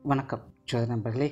வணக்கம் ஜோதி நண்பர்களே.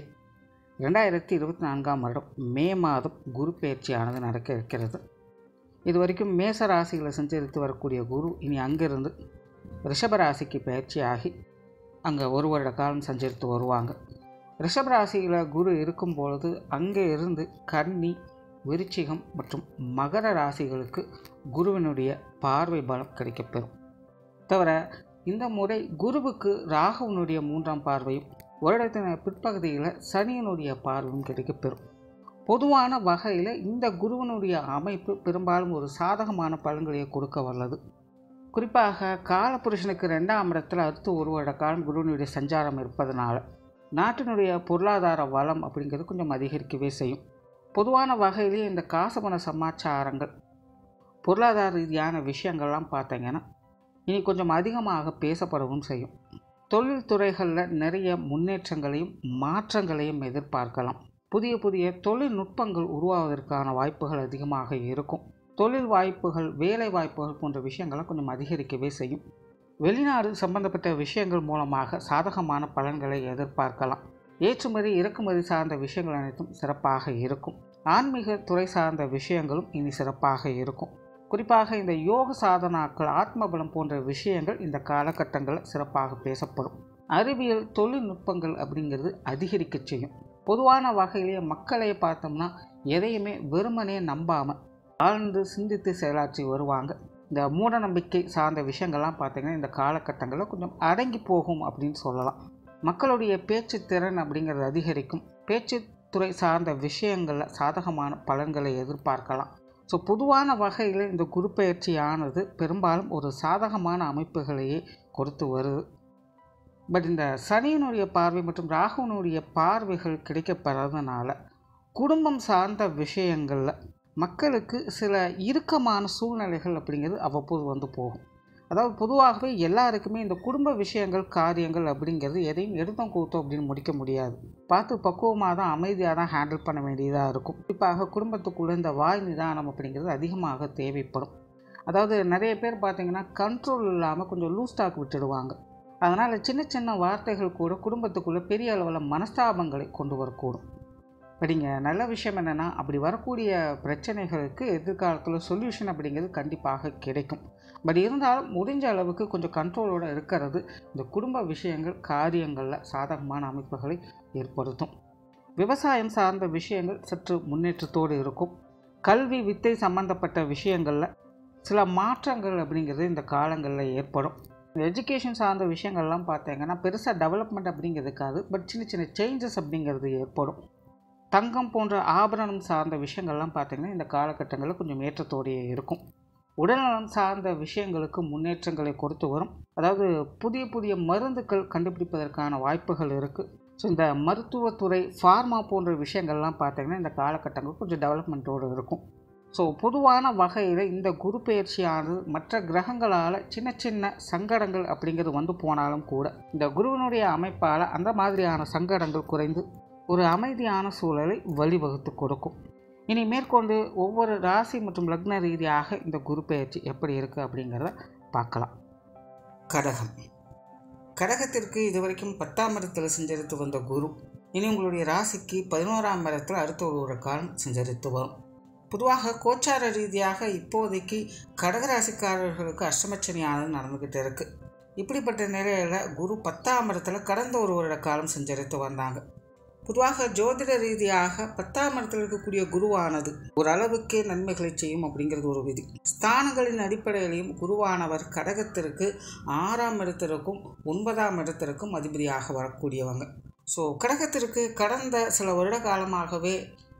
2024ஆம் வருடம் மே மாதம் குரு பயிற்சியானது நடக்க இருக்கிறது. இதுவரைக்கும் மேச ராசிகளை சஞ்சரித்து வரக்கூடிய குரு இனி அங்கிருந்து ரிஷப ராசிக்கு பயிற்சியாகி அங்கே ஒரு வருட காலம் சஞ்சரித்து வருவாங்க. ரிஷப ராசியில் குரு இருக்கும் பொழுது அங்கே இருந்து கன்னி, விருச்சிகம் மற்றும் மகர ராசிகளுக்கு குருவினுடைய பார்வை பலம் கிடைக்கப்பெறும். தவிர இந்த முறை குருவுக்கு ராகுவினுடைய 3ஆம் பார்வையும் வருடத்தின் பிற்பகுதியில் சனியினுடைய பார்வையும் கிடைக்கப்பெறும். பொதுவான வகையில் இந்த குருவினுடைய அமைப்பு பெரும்பாலும் ஒரு சாதகமான பலன்களை கொடுக்க வல்லது. குறிப்பாக காலபுருஷனுக்கு 2ஆம் இடத்தில் அடுத்து ஒரு வருட காலம் குருவினுடைய சஞ்சாரம் இருப்பதனால நாட்டினுடைய பொருளாதார வளம் அப்படிங்கிறது கொஞ்சம் அதிகரிக்கவே செய்யும். பொதுவான வகையிலே இந்த காசுபண சமாச்சாரங்கள், பொருளாதார ரீதியான விஷயங்கள்லாம் பார்த்தீங்கன்னா இனி கொஞ்சம் அதிகமாக பேசப்படவும் செய்யும். தொழில் துறைகளில் நிறைய முன்னேற்றங்களையும் மாற்றங்களையும் எதிர்பார்க்கலாம். புதிய புதிய தொழில்நுட்பங்கள் உருவாவதற்கான வாய்ப்புகள் அதிகமாக இருக்கும். தொழில் வாய்ப்புகள், வேலை வாய்ப்புகள் போன்ற விஷயங்களை கொஞ்சம் அதிகரிக்கவே செய்யும். வெளிநாடு சம்பந்தப்பட்ட விஷயங்கள் மூலமாக சாதகமான பலன்களை எதிர்பார்க்கலாம். ஏற்றுமதி இறக்குமதி சார்ந்த விஷயங்கள் அனைத்தும் சிறப்பாக இருக்கும். ஆன்மீக துறை சார்ந்த விஷயங்களும் இனி சிறப்பாக இருக்கும். குறிப்பாக இந்த யோக சாதனாக்கள், ஆத்மபலம் போன்ற விஷயங்கள் இந்த காலகட்டங்களில் சிறப்பாக பேசப்படும். அறிவியல் தொழில்நுட்பங்கள் அப்படிங்கிறது அதிகரிக்க செய்யும். பொதுவான வகையிலேயே மக்களை பார்த்தோம்னா எதையுமே வெறுமனே நம்பாமல் ஆழ்ந்து சிந்தித்து செயலாற்றி வருவாங்க. இந்த மூட நம்பிக்கை சார்ந்த விஷயங்கள்லாம் பார்த்திங்கன்னா இந்த காலகட்டங்களில் கொஞ்சம் அடங்கி போகும் அப்படின்னு சொல்லலாம். மக்களுடைய பேச்சு திறன் அப்படிங்கிறது அதிகரிக்கும். பேச்சுத்துறை சார்ந்த விஷயங்களில் சாதகமான பலன்களை எதிர்பார்க்கலாம். ஸோ பொதுவான வகையில் இந்த குரு பயிற்சியானது பெரும்பாலும் ஒரு சாதகமான அமைப்புகளையே கொடுத்து வருது. பட் இந்த சனியினுடைய பார்வை மற்றும் ராகுவினுடைய பார்வைகள் கிடைக்கப்பெறதுனால குடும்பம் சார்ந்த விஷயங்களில் மக்களுக்கு சில இறுக்கமான சூழ்நிலைகள் அப்படிங்கிறது அவ்வப்போது வந்து போகும். அதாவது பொதுவாகவே எல்லாருக்குமே இந்த குடும்ப விஷயங்கள், காரியங்கள் அப்படிங்கிறது எதையும் எடுத்தோம் கூத்தோம் அப்படின்னு முடிக்க முடியாது. பார்த்து பக்குவமாக தான், அமைதியாக தான் ஹேண்டில் பண்ண வேண்டியதாக இருக்கும். குறிப்பாக குடும்பத்துக்குள்ளே இந்த வாய் நிதானம் அப்படிங்கிறது அதிகமாக தேவைப்படும். அதாவது நிறைய பேர் பார்த்திங்கன்னா கண்ட்ரோல் இல்லாமல் கொஞ்சம் லூஸ் டாக் விட்டுடுவாங்க. அதனால் சின்ன சின்ன வார்த்தைகள் கூட குடும்பத்துக்குள்ளே பெரிய அளவில் மனஸ்தாபங்களை கொண்டு வரக்கூடும். படிங்க நல்ல விஷயம் என்னென்னா, அப்படி வரக்கூடிய பிரச்சனைகளுக்கு எதிர்காலத்தில் சொல்யூஷன் அப்படிங்கிறது கண்டிப்பாக கிடைக்கும். பட் இருந்தாலும் முடிஞ்ச அளவுக்கு கொஞ்சம் கண்ட்ரோலோடு இருக்கிறது இந்த குடும்ப விஷயங்கள், காரியங்களில் சாதகமான அமைப்புகளை ஏற்படுத்தும். விவசாயம் சார்ந்த விஷயங்கள் சற்று முன்னேற்றத்தோடு இருக்கும். கல்வி, வித்தை சம்பந்தப்பட்ட விஷயங்களில் சில மாற்றங்கள் அப்படிங்கிறது இந்த காலங்களில் ஏற்படும். எஜுகேஷன் சார்ந்த விஷயங்கள்லாம் பார்த்தீங்கன்னா பெருசாக டெவலப்மெண்ட் அப்படிங்கிறதுக்காது, பட் சின்ன சின்ன சேஞ்சஸ் அப்படிங்கிறது ஏற்படும். தங்கம் போன்ற ஆபரணம் சார்ந்த விஷயங்கள்லாம் பார்த்திங்கன்னா இந்த காலகட்டங்களில் கொஞ்சம் ஏற்றத்தோடையே இருக்கும். உடல்நலம் சார்ந்த விஷயங்களுக்கு முன்னேற்றங்களை கொடுத்து வரும். அதாவது புதிய புதிய மருந்துகள் கண்டுபிடிப்பதற்கான வாய்ப்புகள் இருக்குது. ஸோ இந்த மருத்துவத்துறை, ஃபார்மா போன்ற விஷயங்கள்லாம் பார்த்திங்கன்னா இந்த காலகட்டங்கள் கொஞ்சம் டெவலப்மெண்ட்டோடு இருக்கும். ஸோ பொதுவான வகையில் இந்த குரு பயிற்சியானது மற்ற கிரகங்களால் சின்ன சின்ன சங்கடங்கள் அப்படிங்கிறது வந்து போனாலும் கூட இந்த குருவினுடைய அமைப்பால் அந்த மாதிரியான சங்கடங்கள் குறைந்து ஒரு அமைதியான சூழலை வழிவகுத்து கொடுக்கும். இனி மேற்கொண்டு ஒவ்வொரு ராசி மற்றும் லக்ன ரீதியாக இந்த குரு பயிற்சி எப்படி இருக்குது அப்படிங்கிறத பார்க்கலாம். கடகம். கடகத்திற்கு இதுவரைக்கும் 10ஆம் இடத்தில் சஞ்சரித்து வந்த குரு இனி உங்களுடைய ராசிக்கு 11ஆம் இடத்தில் அடுத்த ஒரு காலம் சஞ்சரித்து வரும். பொதுவாக கோச்சார ரீதியாக இப்போதைக்கு கடகராசிக்காரர்களுக்கு அஷ்டமச்சனியானது நடந்துக்கிட்டு இருக்குது. இப்படிப்பட்ட நிலையில் குரு 10ஆம் இடத்துல கடந்த ஒரு வருட காலம் சஞ்சரித்து வந்தாங்க. பொதுவாக ஜோதிட ரீதியாக 10ஆம் இடத்தில் இருக்கக்கூடிய குருவானது ஓரளவுக்கே நன்மைகளை செய்யும் அப்படிங்கிறது ஒரு விதி. ஸ்தானங்களின் அடிப்படையிலையும் குருவானவர் கடகத்திற்கு 6ஆம் இடத்திற்கும் 9ஆம் இடத்திற்கும் அதிபதியாக வரக்கூடியவங்க. ஸோ கடகத்திற்கு கடந்த சில வருட காலமாகவே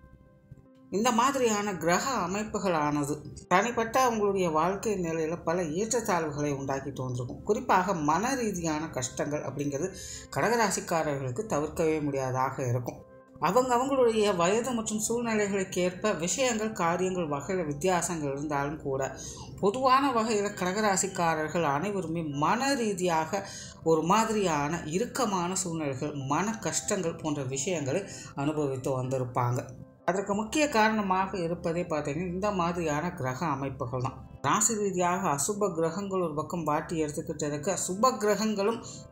இந்த மாதிரியான கிரக அமைப்புகளானது தனிப்பட்ட அவங்களுடைய வாழ்க்கை நிலையில் பல ஏற்றத்தாழ்வுகளை உண்டாக்கிட்டு வந்திருக்கும். குறிப்பாக மன ரீதியான கஷ்டங்கள் அப்படிங்கிறது கடகராசிக்காரர்களுக்கு தவிர்க்கவே முடியாதாக இருக்கும். அவங்களுடைய வயது மற்றும் சூழ்நிலைகளுக்கு ஏற்ப விஷயங்கள், காரியங்கள் வகையில் வித்தியாசங்கள் இருந்தாலும் கூட பொதுவான வகையில் கடகராசிக்காரர்கள் அனைவருமே மன ரீதியாக ஒரு மாதிரியான இறுக்கமான சூழ்நிலைகள், மன கஷ்டங்கள் போன்ற விஷயங்களை அனுபவித்து வந்திருப்பாங்க. அதற்கு முக்கிய காரணமாக இருப்பதே பார்த்தீங்கன்னா இந்த மாதிரியான கிரக அமைப்புகள் தான். ராசி ரீதியாக அசுப கிரகங்கள் ஒரு பக்கம் பாட்டி எடுத்துக்கிட்டு இருக்க, சுப கிரகங்களும்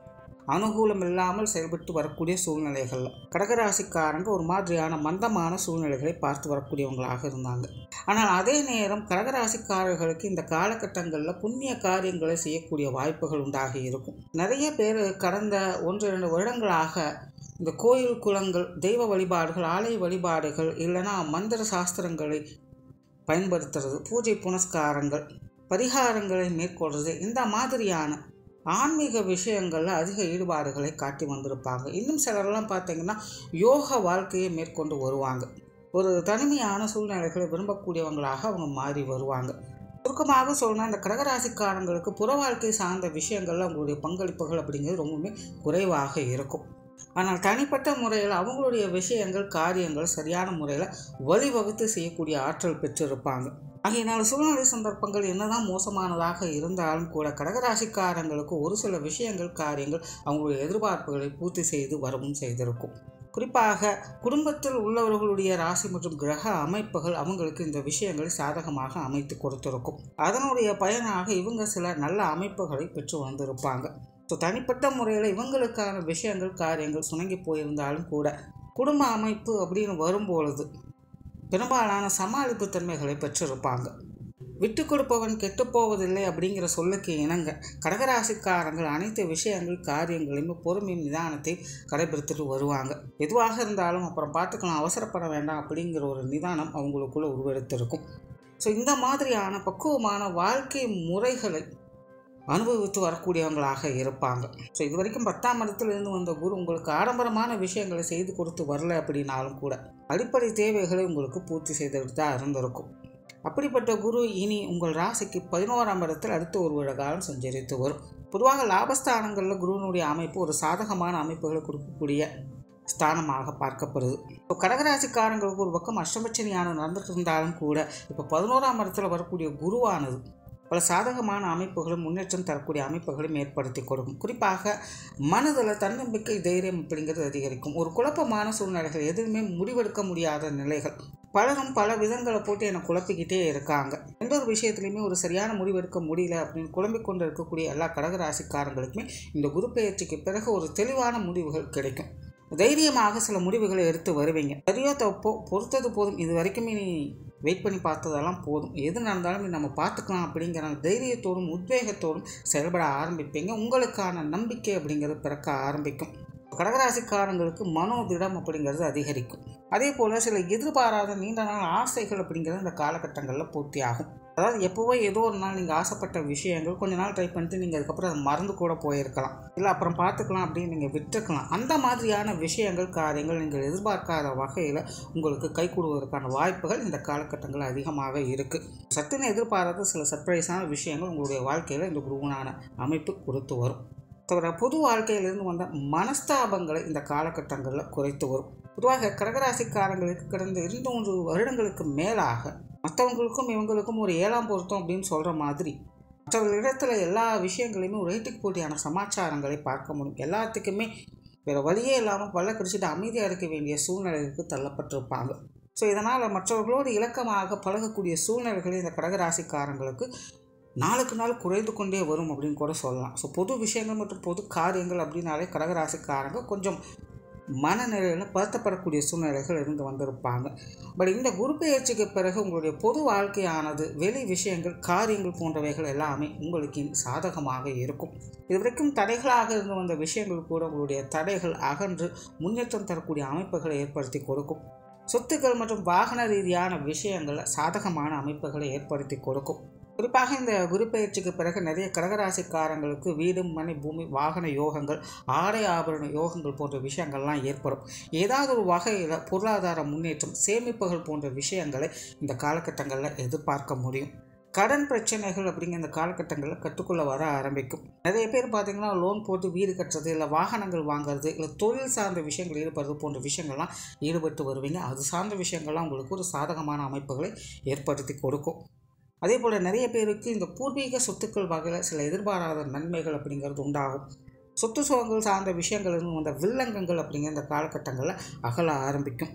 அனுகூலம் இல்லாமல் செயல்பட்டு வரக்கூடிய சூழ்நிலைகள். கடகராசிக்காரங்க ஒரு மாதிரியான மந்தமான சூழ்நிலைகளை பார்த்து வரக்கூடியவங்களாக இருந்தாங்க. ஆனால் அதே நேரம் கடகராசிக்காரர்களுக்கு இந்த காலகட்டங்களில் புண்ணிய காரியங்களை செய்யக்கூடிய வாய்ப்புகள் உண்டாகி இருக்கும். நிறைய பேர் கடந்த 1-2 வருடங்களாக இந்த கோயில் குளங்கள், தெய்வ வழிபாடுகள், ஆலய வழிபாடுகள் இல்லைன்னா மந்திர சாஸ்திரங்களை பயன்படுத்துறது, பூஜை புனஸ்காரங்கள், பரிகாரங்களை மேற்கொள்வது, இந்த மாதிரியான ஆன்மீக விஷயங்களில் அதிக ஈடுபாடுகளை காட்டி வந்திருப்பாங்க. இன்னும் சிலரெல்லாம் பார்த்தீங்கன்னா யோக வாழ்க்கையை மேற்கொண்டு வருவாங்க. ஒரு தனிமையான சூழ்நிலைகளை விரும்பக்கூடியவங்களாக அவங்க மாறி வருவாங்க. சுருக்கமாக சொல்லணும், இந்த கடகராசிக்காரங்களுக்கு புற வாழ்க்கை சார்ந்த விஷயங்கள்ல அவங்களுடைய பங்களிப்புகள் அப்படிங்கிறது ரொம்பவுமே குறைவாக இருக்கும். ஆனால் தனிப்பட்ட முறையில் அவங்களுடைய விஷயங்கள், காரியங்கள் சரியான முறையில் வழிவகுத்து செய்யக்கூடிய ஆற்றல் பெற்றிருப்பாங்க. ஆகையினால் சூழ்நிலை சந்தர்ப்பங்கள் என்னதான் மோசமானதாக இருந்தாலும் கூட கடகராசிக்காரங்களுக்கு ஒரு சில விஷயங்கள், காரியங்கள் அவங்களுடைய எதிர்பார்ப்புகளை பூர்த்தி செய்து வரவும் செய்திருக்கும். குறிப்பாக குடும்பத்தில் உள்ளவர்களுடைய ராசி மற்றும் கிரக அமைப்புகள் அவங்களுக்கு இந்த விஷயங்களை சாதகமாக அமைத்து கொடுத்திருக்கும். அதனுடைய பயனாக இவங்க சில நல்ல அமைப்புகளை பெற்று வந்திருப்பாங்க. தனிப்பட்ட முறையில் இவங்களுக்கான விஷயங்கள், காரியங்கள் சுணங்கி போயிருந்தாலும் கூட குடும்ப அமைப்பு அப்படின்னு வரும்பொழுது பெரும்பாலான சமாளிப்பு தன்மைகளை பெற்றிருப்பாங்க. விட்டு கொடுப்பவன் கெட்டுப்போவதில்லை அப்படிங்கிற சொல்லுக்கு இணங்க கடகராசிக்காரங்கள் அனைத்து விஷயங்கள், காரியங்களையுமே பொறுமையும் நிதானத்தை கடைபிடித்துட்டு வருவாங்க. எதுவாக இருந்தாலும் அப்புறம் பார்த்துக்கலாம், அவசரப்பட வேண்டாம் அப்படிங்கிற ஒரு நிதானம் அவங்களுக்குள்ள உருவெடுத்திருக்கும். இந்த மாதிரியான பக்குவமான வாழ்க்கை முறைகளை அனுபவித்து வரக்கூடியவங்களாக இருப்பாங்க. இது வரைக்கும் 10ஆம் இடத்திலிருந்து வந்த குரு உங்களுக்கு ஆடம்பரமான விஷயங்களை செய்து கொடுத்து வரல அப்படின்னாலும் கூட அடிப்படை தேவைகளை உங்களுக்கு பூர்த்தி செய்துட்டு தான் இருந்திருக்கும். அப்படிப்பட்ட குரு இனி உங்கள் ராசிக்கு 11ஆம் இடத்தில் அடுத்த ஒரு வருட காலம் சஞ்சரித்து வரும். பொதுவாக லாபஸ்தானங்களில் குருவினுடைய அமைப்பு ஒரு சாதகமான அமைப்புகளை கொடுக்கக்கூடிய ஸ்தானமாக பார்க்கப்படுது. கடகராசிக்காரங்களுக்கு ஒரு பக்கம் அஷ்டமச்சனியானது நடந்துட்டு இருந்தாலும் கூட இப்போ 11ஆம் இடத்துல வரக்கூடிய குருவானது பல சாதகமான அமைப்புகளும் முன்னேற்றம் தரக்கூடிய அமைப்புகளும் ஏற்படுத்தி கொடுக்கும். குறிப்பாக மனதில் தன்னம்பிக்கை, தைரியம் அப்படிங்கிறது அதிகரிக்கும். ஒரு குழப்பமான சூழ்நிலைகள், எதுவுமே முடிவெடுக்க முடியாத நிலைகள், பலரும் பல விதங்களை போட்டு என்னை குழப்பிக்கிட்டே இருக்காங்க, எந்த ஒரு விஷயத்துலையுமே ஒரு சரியான முடிவெடுக்க முடியல அப்படின்னு குழம்பிக் கொண்டு இருக்கக்கூடிய எல்லா கடகராசிக்காரங்களுக்குமே இந்த குரு பெயர்ச்சிக்கு பிறகு ஒரு தெளிவான முடிவுகள் கிடைக்கும். தைரியமாக சில முடிவுகளை எடுத்து வருவீங்க. சரியோ தப்போ பொறுத்தது போதும், இது வரைக்குமே நீ வெயிட் பண்ணி பார்த்ததெல்லாம் போதும், எது நடந்தாலும் நம்ம பார்த்துக்கலாம் அப்படிங்கிற தைரியத்தோடும் உத்வேகத்தோடும் செயல்பட ஆரம்பிப்பீங்க. உங்களுக்கான நம்பிக்கை அப்படிங்கிறது பிறக்க ஆரம்பிக்கும். கடகராசிக்காரங்களுக்கு மனோதிடம் அப்படிங்கிறது அதிகரிக்கும். அதே போல் சில எதிர்பாராத நீண்ட நாள் ஆசைகள் அப்படிங்கிறது இந்த காலகட்டங்களில் பூர்த்தி ஆகும். அதாவது எப்போவோ ஏதோ ஒரு நாள் நீங்கள் ஆசைப்பட்ட விஷயங்கள் கொஞ்ச நாள் ட்ரை பண்ணிட்டு நீங்கள் அதுக்கப்புறம் அதை மறந்து கூட போயிருக்கலாம், இல்லை அப்புறம் பார்த்துக்கலாம் அப்படின்னு நீங்கள் விட்டுருக்கலாம். அந்த மாதிரியான விஷயங்கள், காரியங்கள் நீங்கள் எதிர்பார்க்காத வகையில் உங்களுக்கு கை கூடுவதற்கான வாய்ப்புகள் இந்த காலகட்டங்கள் அதிகமாக இருக்குது. சட்டுன்னு எதிர்பாராத சில சர்ப்ரைஸான விஷயங்கள் உங்களுடைய வாழ்க்கையில் இந்த குருவனான அமைப்பு கொடுத்து வரும். தவிர பொது வாழ்க்கையிலிருந்து வந்த மனஸ்தாபங்களை இந்த காலகட்டங்களில் குறைத்து வரும். பொதுவாக கடகராசிக்காரங்களுக்கு கடந்த 2-3 வருடங்களுக்கு மேலாக மற்றவங்களுக்கும் இவங்களுக்கும் ஒரு 7ஆம் பொருத்தம் அப்படின்னு சொல்கிற மாதிரி மற்றவர்களிடத்தில் எல்லா விஷயங்களையுமே ஒரு ஏட்டுக்கு போட்டியான சமாச்சாரங்களை பார்க்க முடியும். எல்லாத்துக்குமே வேறு வழியே இல்லாமல் பல்ல கடிச்சிட்டு அமைதியாக இருக்க வேண்டிய சூழ்நிலைக்கு தள்ளப்பட்டிருப்பாங்க. இதனால் மற்றவர்களோடு இலக்கமாக பழகக்கூடிய சூழ்நிலைகளை இந்த கடகராசிக்காரங்களுக்கு நாளுக்கு நாள் குறைந்து கொண்டே வரும் அப்படின்னு கூட சொல்லலாம். பொது விஷயங்கள் மற்றும் பொது காரியங்கள் அப்படின்னாலே கடகராசிக்காரங்க கொஞ்சம் மனநிலையில் படுத்தப்படக்கூடிய சூழ்நிலைகள் இருந்து வந்திருப்பாங்க. பட் இந்த குரு பெயர்ச்சிக்கு பிறகு உங்களுடைய பொது வாழ்க்கையானது, வெளி விஷயங்கள், காரியங்கள் போன்றவைகள் எல்லாமே உங்களுக்கு சாதகமாக இருக்கும். இதுவரைக்கும் தடைகளாக இருந்து வந்த விஷயங்கள் கூட உங்களுடைய தடைகள் அகன்று முன்னேற்றம் தரக்கூடிய அமைப்புகளை ஏற்படுத்தி கொடுக்கும். சொத்துக்கள் மற்றும் வாகன ரீதியான விஷயங்களில் சாதகமான அமைப்புகளை ஏற்படுத்தி கொடுக்கும். குறிப்பாக இந்த குரு பெயர்ச்சிக்கு பிறகு நிறைய கடகராசிக்காரங்களுக்கு வீடு, மனை, பூமி, வாகன யோகங்கள், ஆடை ஆபரண யோகங்கள் போன்ற விஷயங்கள்லாம் ஏற்படும். ஏதாவது ஒரு வகையில் பொருளாதார முன்னேற்றம், சேமிப்புகள் போன்ற விஷயங்களை இந்த காலகட்டங்களில் எதிர்பார்க்க முடியும். கடன் பிரச்சனைகள் அப்படிங்கிற இந்த காலகட்டங்களில் கட்டுக்குள்ளே வர ஆரம்பிக்கும். நிறைய பேர் பார்த்திங்கன்னா லோன் போட்டு வீடு கட்டுறது, இல்லை வாகனங்கள் வாங்குறது, இல்லை தொழில் சார்ந்த விஷயங்கள் ஈடுபடுறது போன்ற விஷயங்கள்லாம் ஈடுபட்டு வருவீங்க. அது சார்ந்த விஷயங்கள்லாம் உங்களுக்கு ஒரு சாதகமான அமைப்புகளை ஏற்படுத்தி கொடுக்கும். அதே போல் நிறைய பேருக்கு இந்த பூர்வீக சொத்துக்கள் வகையில் சில எதிர்பாராத நன்மைகள் அப்படிங்கிறது உண்டாகும். சொத்து சுகங்கள் சார்ந்த விஷயங்கள் வந்த வில்லங்கங்கள் அப்படிங்கிற இந்த காலகட்டங்களில் அகல ஆரம்பிக்கும்.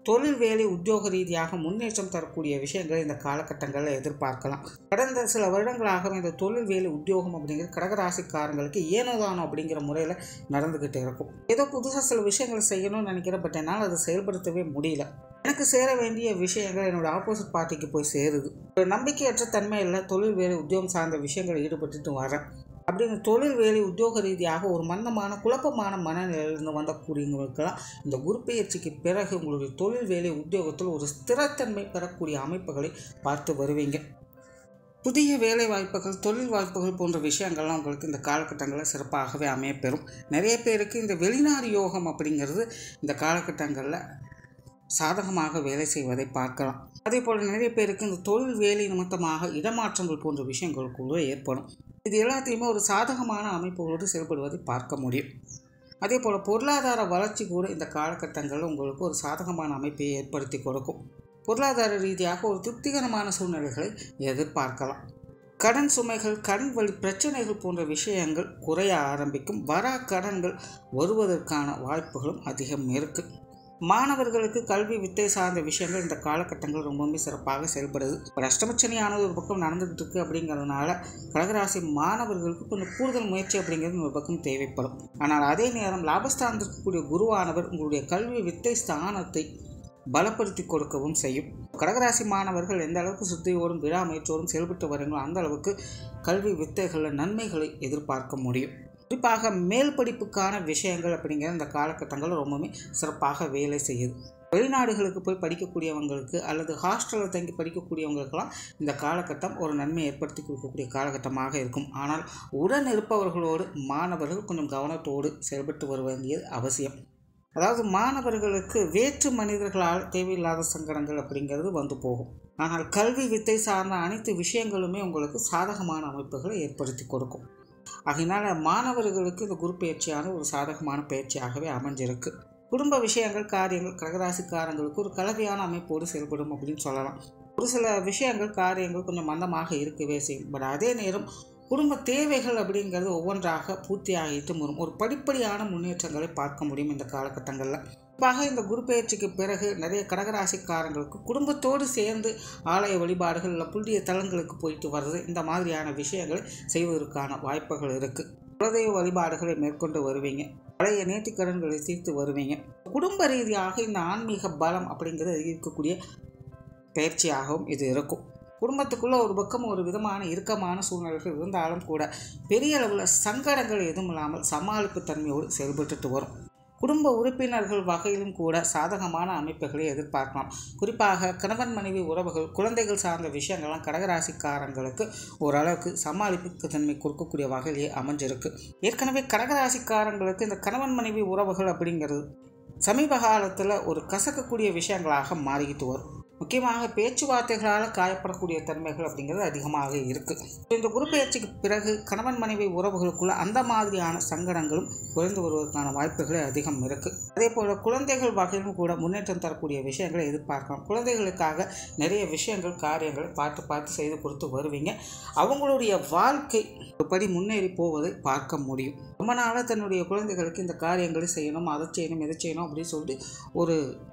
தொழில் வேலை உத்தியோக ரீதியாக முன்னேற்றம் தரக்கூடிய விஷயங்களை இந்த காலகட்டங்களில் எதிர்பார்க்கலாம். கடந்த சில வருடங்களாக இந்த தொழில் வேலை உத்தியோகம் அப்படிங்கிறது கடகராசிக்காரங்களுக்கு ஏனோதானோ அப்படிங்கிற முறையில் நடந்துக்கிட்டு இருக்கும். ஏதோ புதுசாக சில விஷயங்களை செய்யணும்னு நினைக்கிறேன், பட் என்னால் அதை செயல்படுத்தவே முடியல. எனக்கு சேர வேண்டிய விஷயங்கள் என்னோட ஆப்போசிட் பார்ட்டிக்கு போய் சேருது. ஒரு நம்பிக்கையற்ற தன்மையில் தொழில் வேலை உத்தியோகம் சார்ந்த விஷயங்களை ஈடுபட்டுட்டு வரேன். அப்படின்னு தொழில் வேலை உத்தியோக ரீதியாக ஒரு மந்தமான குழப்பமான மனநிலையிலிருந்து வந்தக்கூடியவங்களுக்கெல்லாம் இந்த குரு பெயர்ச்சிக்கு பிறகு உங்களுடைய தொழில் வேலை உத்தியோகத்தில் ஒரு ஸ்திரத்தன்மை பெறக்கூடிய அமைப்புகளை பார்த்து வருவீங்க. புதிய வேலை வாய்ப்புகள், தொழில் வாய்ப்புகள் போன்ற விஷயங்கள்லாம் உங்களுக்கு இந்த காலகட்டங்களில் சிறப்பாகவே அமையப்பெறும். நிறைய பேருக்கு இந்த வெளிநாடு யோகம் அப்படிங்கிறது இந்த காலகட்டங்களில் சாதகமாக வேலை செய்வதை பார்க்கலாம். அதே போல் நிறைய பேருக்கு இந்த தொழில் வேலை நிமித்தமாக இடமாற்றங்கள் போன்ற விஷயங்கள் கூட ஏற்படும். இது எல்லாத்தையுமே ஒரு சாதகமான அமைப்புகளோடு செயல்படுவதை பார்க்க முடியும். அதே போல் பொருளாதார வளர்ச்சி கூட இந்த காலகட்டங்களில் உங்களுக்கு ஒரு சாதகமான அமைப்பை ஏற்படுத்தி கொடுக்கும். பொருளாதார ரீதியாக ஒரு திருப்திகரமான சூழ்நிலைகளை எதிர்பார்க்கலாம். கடன் சுமைகள், கடன் வழி பிரச்சனைகள் போன்ற விஷயங்கள் குறைய ஆரம்பிக்கும். வரா கடன்கள் வருவதற்கான வாய்ப்புகளும் அதிகம் இருக்குது. மாணவர்களுக்கு கல்வி வித்தை சார்ந்த விஷயங்கள் இந்த காலகட்டங்கள் ரொம்பவுமே சிறப்பாக செயல்படுது. ஒரு அஷ்டமச்சனியானது ஒரு பக்கம் நடந்துகிட்டு இருக்குது அப்படிங்கிறதுனால கடகராசி மாணவர்களுக்கு கொஞ்சம் கூடுதல் முயற்சி அப்படிங்கிறது ஒரு பக்கம் தேவைப்படும். ஆனால் அதே நேரம் லாபஸ்தானத்தில் இருக்கக்கூடிய குருவானவர் உங்களுடைய கல்வி வித்தை ஸ்தானத்தை பலப்படுத்தி கொடுக்கவும் செய்யும். கடகராசி மாணவர்கள் எந்த அளவுக்கு சுத்தியோடும் விடாமுயற்சியோடும் செயல்பட்டு வரீங்களோ அந்த அளவுக்கு கல்வி வித்தைகளில் நன்மைகளை எதிர்பார்க்க முடியும். குறிப்பாக மேல் படிப்புக்கான விஷயங்கள் அப்படிங்கிற இந்த காலகட்டங்கள் ரொம்பவுமே சிறப்பாக வேலை செய்யுது. வெளிநாடுகளுக்கு போய் படிக்கக்கூடியவங்களுக்கு அல்லது ஹாஸ்டலில் தங்கி படிக்கக்கூடியவங்களுக்கெல்லாம் இந்த காலகட்டம் ஒரு நன்மை ஏற்படுத்தி கொடுக்கக்கூடிய காலகட்டமாக இருக்கும். ஆனால் உடன் இருப்பவர்களோடு மாணவர்கள் கொஞ்சம் கவனத்தோடு செயல்பட்டு வர வேண்டியது அவசியம். அதாவது மாணவர்களுக்கு வேற்று மனிதர்களால் தேவையில்லாத சங்கடங்கள் அப்படிங்கிறது வந்து போகும். ஆனால் கல்வி வித்தை சார்ந்த அனைத்து விஷயங்களுமே உங்களுக்கு சாதகமான அமைப்புகளை ஏற்படுத்தி கொடுக்கும். அதனால் மாணவர்களுக்கு இந்த குரு பயிற்சியான ஒரு சாதகமான பயிற்சியாகவே அமைஞ்சிருக்கு. குடும்ப விஷயங்கள், காரியங்கள் கடகராசிக்காரங்களுக்கு ஒரு கலவையான அமைப்போடு செயல்படும் அப்படின்னு சொல்லலாம். ஒரு சில விஷயங்கள், காரியங்கள் கொஞ்சம் மந்தமாக இருக்கவே செய்யும். பட் அதே நேரம் குடும்ப தேவைகள் அப்படிங்கிறது ஒவ்வொன்றாக பூர்த்தி ஆகிட்டு வரும். ஒரு படிப்படியான முன்னேற்றங்களை பார்க்க முடியும் இந்த காலகட்டங்களில். குறிப்பாக இந்த குரு பெயர்ச்சிக்கு பிறகு நிறைய கடகராசிக்காரங்களுக்கு குடும்பத்தோடு சேர்ந்து ஆலய வழிபாடுகள் இல்லை புண்ணிய தலங்களுக்கு போயிட்டு வர்றது இந்த மாதிரியான விஷயங்களை செய்வதற்கான வாய்ப்புகள் இருக்குது. குலதெய்வ வழிபாடுகளை மேற்கொண்டு வருவீங்க. பழைய நேர்த்திக்கடன்களை தீர்த்து வருவீங்க. குடும்ப ரீதியாக இந்த ஆன்மீக பலம் அப்படிங்கிறது இருக்கக்கூடிய பயிற்சியாகவும் இது இருக்கும். குடும்பத்துக்குள்ளே ஒரு பக்கம் ஒரு விதமான இறுக்கமான சூழ்நிலைகள் இருந்தாலும் கூட பெரிய அளவில் சங்கடங்கள் எதுவும் இல்லாமல் சமாளிப்பு தன்மையோடு செயல்பட்டு வரும். குடும்ப உறுப்பினர்கள் வகையிலும் கூட சாதகமான அமைப்புகளை எதிர்பார்க்கலாம். குறிப்பாக கணவன் மனைவி உறவுகள், குழந்தைகள் சார்ந்த விஷயங்கள்லாம் கடகராசிக்காரங்களுக்கு ஓரளவுக்கு சமாளிப்பு தன்மை கொடுக்கக்கூடிய வகையிலேயே அமைஞ்சிருக்கு. ஏற்கனவே கடகராசிக்காரங்களுக்கு இந்த கணவன் மனைவி உறவுகள் அப்படிங்கிறது சமீப காலத்தில் ஒரு கசக்கக்கூடிய விஷயங்களாக மாறிக்கிட்டு வரும். முக்கியமாக பேச்சுவார்த்தைகளால் காயப்படக்கூடிய தன்மைகள் அப்படிங்கிறது அதிகமாக இருக்குது. இந்த குரு பெயர்ச்சிக்கு பிறகு கணவன் மனைவி உறவுகளுக்குள்ள அந்த மாதிரியான சங்கடங்களும் குறைந்து வருவதற்கான வாய்ப்புகளே அதிகம் இருக்குது. அதே போல் குழந்தைகள் வகையிலும் கூட முன்னேற்றம் தரக்கூடிய விஷயங்களை எதிர்பார்க்கலாம். குழந்தைகளுக்காக நிறைய விஷயங்கள், காரியங்களை பார்த்து செய்து கொடுத்து வருவீங்க. அவங்களுடைய வாழ்க்கை ஒரு படி முன்னேறி போவதை பார்க்க முடியும். ரொம்ப நாளாக தன்னுடைய குழந்தைகளுக்கு இந்த காரியங்களை செய்யணும், அதை செய்யணும், இதை செய்யணும் அப்படின்னு சொல்லிட்டு ஒரு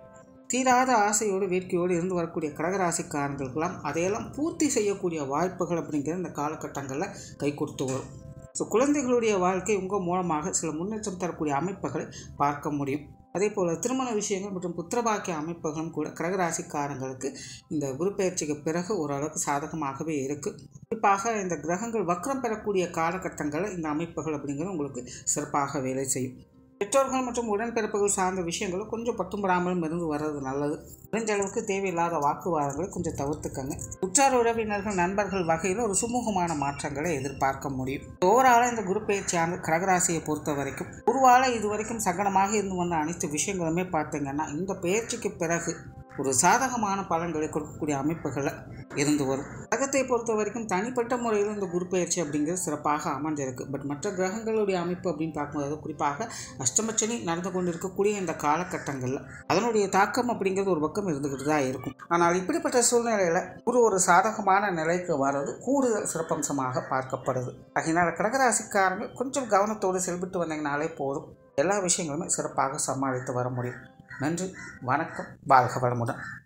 தீராத ஆசையோடு வேட்கையோடு இருந்து வரக்கூடிய கடகராசிக்காரங்களுக்கெல்லாம் அதையெல்லாம் பூர்த்தி செய்யக்கூடிய வாய்ப்புகள் அப்படிங்கிற இந்த காலகட்டங்களில் கை கொடுத்து வரும். ஸோ குழந்தைகளுடைய வாழ்க்கை உங்கள் மூலமாக சில முன்னேற்றம் தரக்கூடிய அமைப்புகளை பார்க்க முடியும். அதே போல் திருமண விஷயங்கள் மற்றும் புத்திரபாக்கிய அமைப்புகளும் கூட கடகராசிக்காரங்களுக்கு இந்த குரு பெயர்ச்சிக்கு பிறகு ஓரளவுக்கு சாதகமாகவே இருக்குது. குறிப்பாக இந்த கிரகங்கள் வக்ரம் பெறக்கூடிய காலகட்டங்களில் இந்த அமைப்புகள் அப்படிங்கிறது உங்களுக்கு சிறப்பாக வேலை செய்யும். பெற்றோர்கள் மற்றும் உடன்பிறப்புகள் சார்ந்த விஷயங்களும் கொஞ்சம் பட்டும்படாமலும் இருந்து வர்றது நல்லது. முடிஞ்ச அளவுக்கு தேவையில்லாத வாக்குவாதங்களை கொஞ்சம் தவிர்த்துக்கங்க. உற்றார் உறவினர்கள், நண்பர்கள் வகையில் ஒரு சுமூகமான மாற்றங்களை எதிர்பார்க்க முடியும். ஓவராலாக இந்த குரு பெயர்ச்சியான கடகராசியை பொறுத்த வரைக்கும் குருவால் இதுவரைக்கும் சங்கடமாக இருந்து வந்த அனைத்து விஷயங்களுமே பார்த்தீங்கன்னா இந்த பெயர்ச்சிக்கு பிறகு ஒரு சாதகமான பலன்களை கொடுக்கக்கூடிய அமைப்புகளை இருந்து வரும். கிரகத்தை பொறுத்த வரைக்கும் தனிப்பட்ட முறையில் இந்த குரு பெயர்ச்சி அப்படிங்கிறது சிறப்பாக அமைஞ்சிருக்கு. பட் மற்ற கிரகங்களுடைய அமைப்பு அப்படின்னு பார்க்கும்போது குறிப்பாக அஷ்டமச்சனி நடந்து கொண்டு இருக்கக்கூடிய இந்த காலகட்டங்களில் அதனுடைய தாக்கம் அப்படிங்கிறது ஒரு பக்கம் இருந்துக்கிட்டு தான் இருக்கும். ஆனால் இப்படிப்பட்ட சூழ்நிலையில் குரு ஒரு சாதகமான நிலைக்கு வர்றது கூடுதல் சிறப்பம்சமாக பார்க்கப்படுது. அதனால் கடகராசிக்காரங்க கொஞ்சம் கவனத்தோடு செயல்பட்டு வந்தீங்கனாலே போதும், எல்லா விஷயங்களுமே சிறப்பாக சமாளித்து வர முடியும். நன்றி, வணக்கம், வாழ்க வளமுடன்.